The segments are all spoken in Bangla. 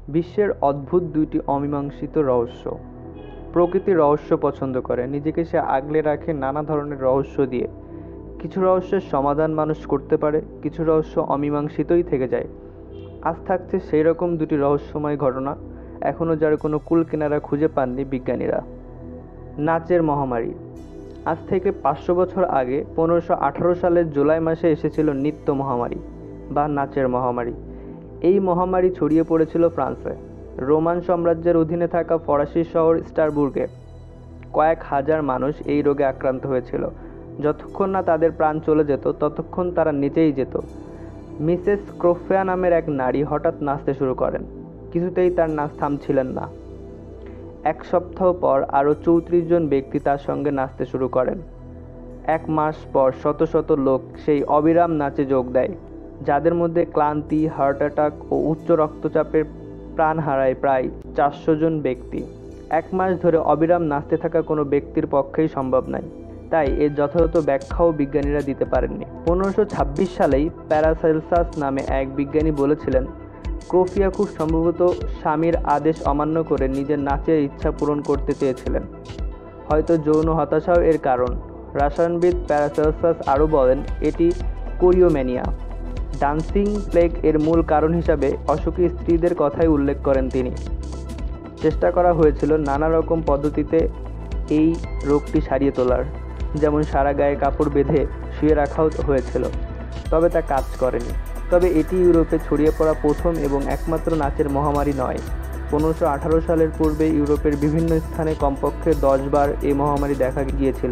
বিশ্বের অদ্ভুত দুইটি অমীমাংসিত রহস্য। প্রকৃতি রহস্য পছন্দ করে, নিজেকে সে আগলে রাখে নানা ধরনের রহস্য দিয়ে। কিছু রহস্যের সমাধান মানুষ করতে পারে, কিছু রহস্য অমীমাংসিতই থেকে যায়। আজ থাকছে সেই রকম দুটি রহস্যময় ঘটনা, এখনও যার কোনো কুল কিনারা খুঁজে পাননি বিজ্ঞানীরা। নাচের মহামারী। আজ থেকে 500 বছর আগে 1518 সালের জুলাই মাসে এসেছিল নৃত্য মহামারী বা নাচের মহামারী। এই মহামারী ছড়িয়ে পড়েছিল ফ্রান্সে, রোমান সাম্রাজ্যের অধীনে থাকা ফরাসি শহর স্টারবুর্গে। কয়েক হাজার মানুষ এই রোগে আক্রান্ত হয়েছিল। যতক্ষণ না তাদের প্রাণ চলে যেত ততক্ষণ তারা নিচেই যেত। মিসেস ক্রোফেয়া নামের এক নারী হঠাৎ নাচতে শুরু করেন। কিছুতেই তার নাচ থামছিলেন না। এক সপ্তাহ পর আরও 34 জন ব্যক্তি তার সঙ্গে নাচতে শুরু করেন। 1 মাস পর শত শত লোক সেই অবিরাম নাচে যোগ দেয়, যাদের মধ্যে ক্লান্তি, হার্ট অ্যাটাক ও উচ্চ রক্তচাপের প্রাণ হারায় প্রায় 400 জন ব্যক্তি। 1 মাস ধরে অবিরাম নাচতে থাকা কোনো ব্যক্তির পক্ষেই সম্ভব নয়, তাই এর যথাযথ ব্যাখ্যাও বিজ্ঞানীরা দিতে পারেননি। 1526 সালেই প্যারাসেলসাস নামে এক বিজ্ঞানী বলেছিলেন, ক্রোফিয়া খুব সম্ভবত স্বামীর আদেশ অমান্য করে নিজের নাচের ইচ্ছা পূরণ করতে চেয়েছিলেন। হয়তো যৌন হতাশাও এর কারণ। রসায়নবিদ প্যারাসেলসাস আরও বলেন, এটি কোরিওম্যানিয়া, ডান্সিং প্লেগ এর মূল কারণ হিসাবে অসুখী স্ত্রীদের কথাই উল্লেখ করেন তিনি। চেষ্টা করা হয়েছিল নানা রকম পদ্ধতিতে এই রোগটি সারিয়ে তোলার, যেমন সারা গায়ে কাপড় বেঁধে শুয়ে রাখাও হয়েছিল, তবে তা কাজ করেনি। তবে এটি ইউরোপে ছড়িয়ে পড়া প্রথম এবং একমাত্র নাচের মহামারী নয়। 1518 সালের পূর্বে ইউরোপের বিভিন্ন স্থানে কমপক্ষে 10 বার এই মহামারী দেখা গিয়েছিল।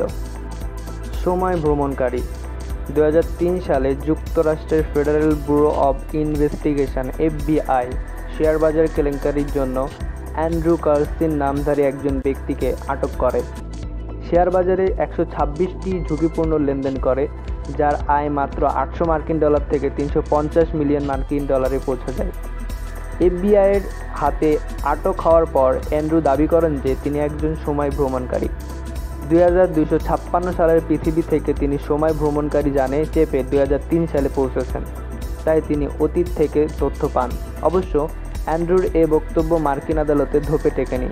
সময় ভ্রমণকারী। 2003 সালে যুক্তরাষ্ট্রের federal bureau of investigation FBI share বাজার কেলেঙ্কারির জন্য অ্যান্ড্রু কার্সিন নামধারী একজন ব্যক্তিকে আটক করে। শেয়ার বাজারে 126টি ঝুঁকিপূর্ণ লেনদেন করে, যার আয় মাত্র $800 থেকে $350 মিলিয়ন পৌঁছে যায়। FBI-এর হাতে আটক হওয়ার পর অ্যান্ড্রু দাবি করেন যে তিনি একজন সময় ভ্রমণকারী। 2256 সালের পৃথিবী থেকে তিনি সময় ভ্রমণকারী জানে চেপে 2003 সালে পৌঁছেছেন, তাই তিনি অতীত থেকে তথ্য পান। অবশ্য অ্যান্ড্রুর এ বক্তব্য মার্কিন আদালতে ধোপে টেকেনি।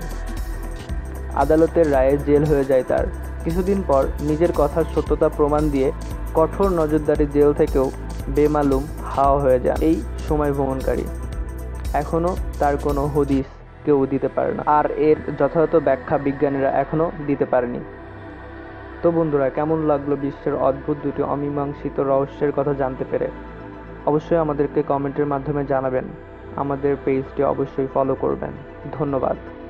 আদালতের রায়ে জেল হয়ে যায় তার। কিছুদিন পর নিজের কথার সত্যতা প্রমাণ দিয়ে কঠোর নজরদারি জেল থেকেও বেমালুম হাওয়া হয়ে যায় এই সময় ভ্রমণকারী। এখনও তার কোনো হদিস কেউ দিতে পারে না, আর এর যথাযথ ব্যাখ্যা বিজ্ঞানীরা এখনও দিতে পারেনি। তো বন্ধুরা, কেমন লাগলো বিশ্বের অদ্ভুত দুটি অমীমাংসিত রহস্যের কথা জানতে পেরে? অবশ্যই আমাদেরকে কমেন্টের মাধ্যমে জানাবেন। আমাদের পেজটি অবশ্যই ফলো করবেন। ধন্যবাদ।